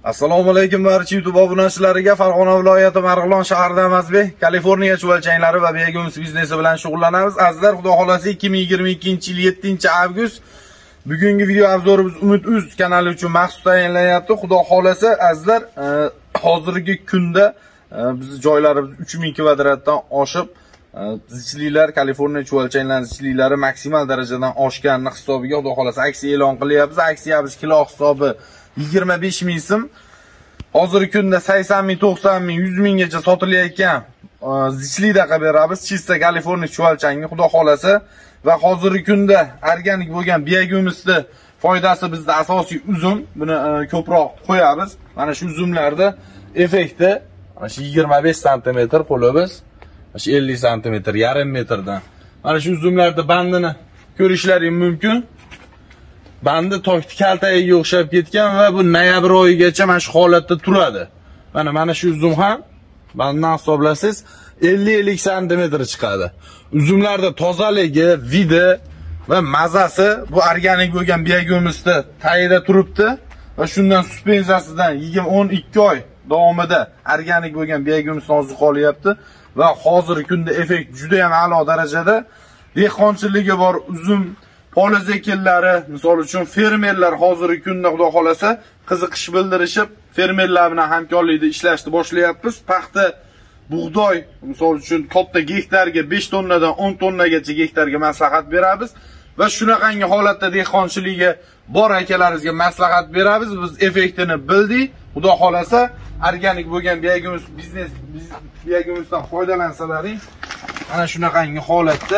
Assalomu alaykum barcha YouTube obunachilariga. Farg'ona viloyati Marg'ilon shahrida Mazbek, Kaliforniya chuvalchanglari va Begums biznesi bilan shug'ullanamiz. Azizlar, xudo xolasa 2022-yil 7-avgust bugungi video obzorimiz Umid.uz kanali uchun maxsus tayinlanyapti. Xudo xolasa azizlar, hozirgi kunda biz joylarimiz 3000 kvadratdan oshib, zichliklar, Kaliforniya chuvalchanglari zichliklari maksimal darajadan oshganini hisobiga xudo xolasa aksiya e'lon qilyapmiz. Aksiyamiz kilo hisobi 25 ming so'm. Hozirgi kunda 80 ming, 90 ming, 100 minggacha sotilayotgan zichlikda beramiz. Chista Kaliforniya chuvalchangi xudo xolasa va hozirgi kunda organik bo'lgan Begumsni foydasi bizda asosiy uzum. Buni ko'proq qo'yamiz. Mana shu uzumlarda effekti mana shu 25 sm qo'limiz, mana shu 50 sm, yarim metrdan. Mana shu uzumlarda bandini ko'rishlaring mumkin. Bandi tokti kaltagiga o'xshab ketgan va bu noyabr oyigacha mana shu holatda turadi. Mana shu uzum ham banddan hisoblasangiz 50 sm chiqadi. Uzumlarda tozaligi, vidi va mazasi bu organik bo'lgan Begumsda tayida turibdi va shundan suspensiyasidan 12 oy davomida organik bo'lgan Begumsni oziq olyapti va hozirgi kunda effekt juda ham a'lo darajada. Dehqonchiligi bor uzum poliz ekinlari, misol uchun fermerlar hozirgi kunda xudo xolasa qiziqish bildirishib, fermerlar bilan hamkorlikda ishlashni boshlayapmiz. Paxta, bug'doy, misol uchun katta gektarga 5 tonnadan 10 tonnagacha gektarga maslahat beramiz va shunaqangi holatda dehqonchiligiga bor akalarimizga maslahat beramiz. Biz effektini bildik. Xudo xolasa organik bo'lgan Begums Begumsdan foydalansalaring, mana shunaqangi holatda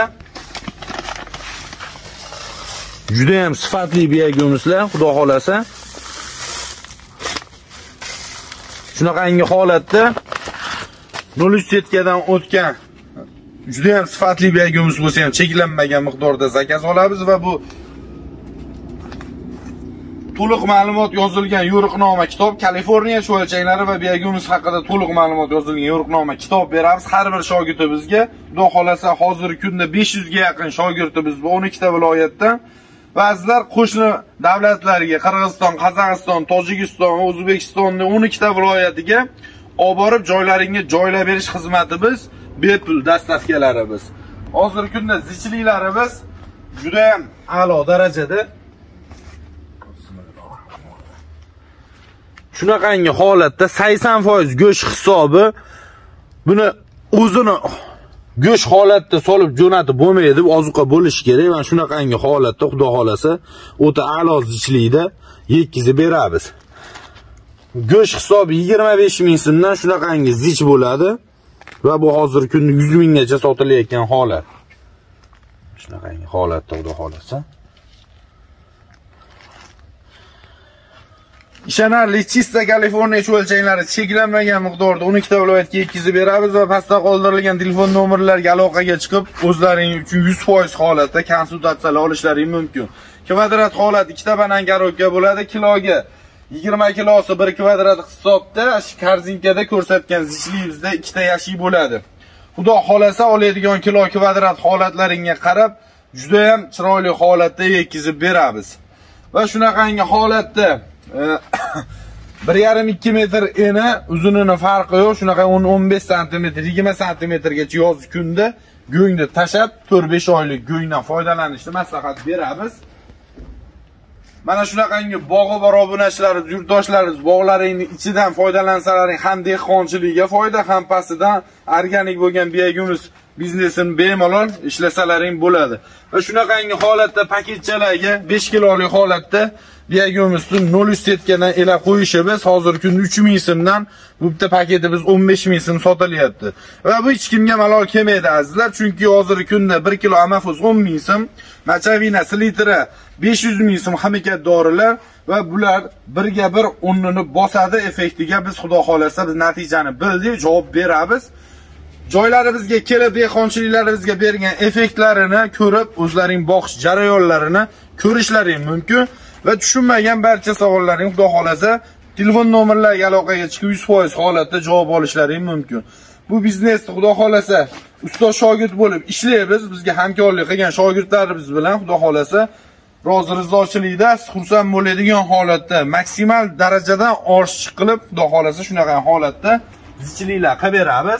juda ham sifatli Begumslar, xudo xolasa. Shunaqangi holatda 0,3 dan o'tgan juda ham sifatli Begums bo'lsa ham cheklanmagan miqdorda zakaz olamiz va bu to'liq ma'lumot yozilgan yo'riqnoma kitob, Kaliforniya chuvalchanglari va Begums haqida to'liq ma'lumot yozilgan yo'riqnoma kitob beramiz har bir shogirdimizga. Xudo xolasa hozirgi kunda 500 ga yaqin shogirdimiz bor 12 ta viloyatdan. Ba'zilar qo'shni davlatlarga, Qirg'iziston, Qozog'iston, Tojikiston va O'zbekistonning 12 ta viloyatiga olib borib joylaringga joylab berish xizmatimiz bepul, dastavkalarimiz. Hozirgi kunda zichliklarimiz juda ham a'lo darajada. Shunaqangi holatda 80% go'sht hisobi buni o'zini go'sht holatda solib jo'natib bo'lmaydi, ozuqa bo'lish kerak. Mana shunaqangi holatda xudo xolasa o'ta a'lo zichlikda yetkazib beramiz. Go'sht hisobi 25 ming so'mdan shunaqangi zich bo'ladi va bu hozirgi kunda 100 minggacha sotilayotgan holat. Shunaqangi holatda xudo xolasa. Ishonarli Chista Kaliforniya chuvalchanglari cheklanmagan miqdorda 12 ta viloyatga yetkazib beramiz va pastda qoldirilgan telefon nomerlariga aloqaga chiqib, o'zlaring uchun 100% holatda konsultatsiyalar olishlaring mumkin. Kvadrat holat 2 ta banan garobka bo'ladi. Kiloga 20 kilosi 1 kvadrat hisobda korzinkada ko'rsatgan zichligimizda 2 ta yashik bo'ladi. Xudo xolasa oladigan kilo kvadrat holatlaringga qarab, juda ham chiroyli holatda yetkazib beramiz. Va shunaqangi holatda 1,5-2 metr eni, uzunini farqi yo'q. Shunaqa 10-15 sm, 20 sm gacha yoz kunda go'ngni tashab 4-5 oylik go'ngdan foydalanishni maslahat beramiz. Mana shunaqangi bog'i bor obunachlarimiz, yurtdoshlarimiz bog'laringning ichidan foydalansalaring ham dehqonchilikka foyda, ham pastidan organik bo'lgan Begums biznesini bemalol ishlasalaring bo'ladi. Va shunaqangi holatda paketchalarga 5 kilolik holatda Begumsni 0,3 dan elab qo'yishimiz hozirgi kunda 3000 so'mdan bu bitta paketimiz 15 ming so'm sotilyapti. Va bu hech kimga malol kelmaydi azizlar, chunki hozirgi kunda 1 kilo amafuz 10 ming so'm, machavina silitra 500 ming so'm hamikat dorilar va bular birga bir o'rnini bosadi effektiga. Biz xudo xolasa biz natijani bildik, javob beramiz. Joylarimizga kelib dehqonchiliklarimizga bergan effektlarini ko'rib, o'zlaring boqish jarayonlarini ko'rishlaring mumkin. Va tushunmagan barcha savollaring xudo xolasa telefon nomerlariga aloqaga chiqib 100% holatda javob olishlaring mumkin. Bu biznesni xudo xolasa ustoz shogird bo'lib ishlaymiz. Bizga hamkorlik qilgan shogirdlarimiz bilan xudo xolasa rozi rizochilikda xursand bo'ladigan holatda, maksimal darajada oshiq qilib, xudo xolasa shunaqa holatda zichiliklar qilib beramiz.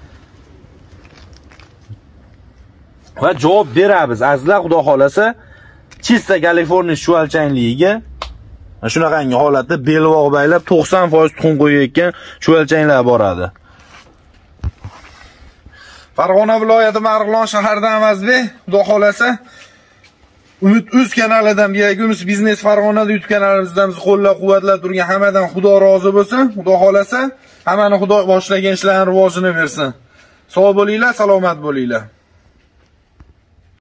Va javob beramiz. Azizlar, xudo xolasa, chista Kaliforniya chuvalchanligiga shunaqangi holatda belvoq baylab 90% tuxum qo'yayotgan chuvalchanglar boradi. Farg'ona viloyati Marg'ilon shaharidan Amazbek, xudo xolasa, Umid.uz kanalidan Biyagums Biznes Farg'onada YouTube kanalimizdan bizni qo'llab-quvvatlab turgan hammadan Xudo rozi bo'lsin. Xudo xolasa, hammani Xudo boshlagan ishlarning rivojini bersin. Sog' bo'linglar, salomat bo'linglar.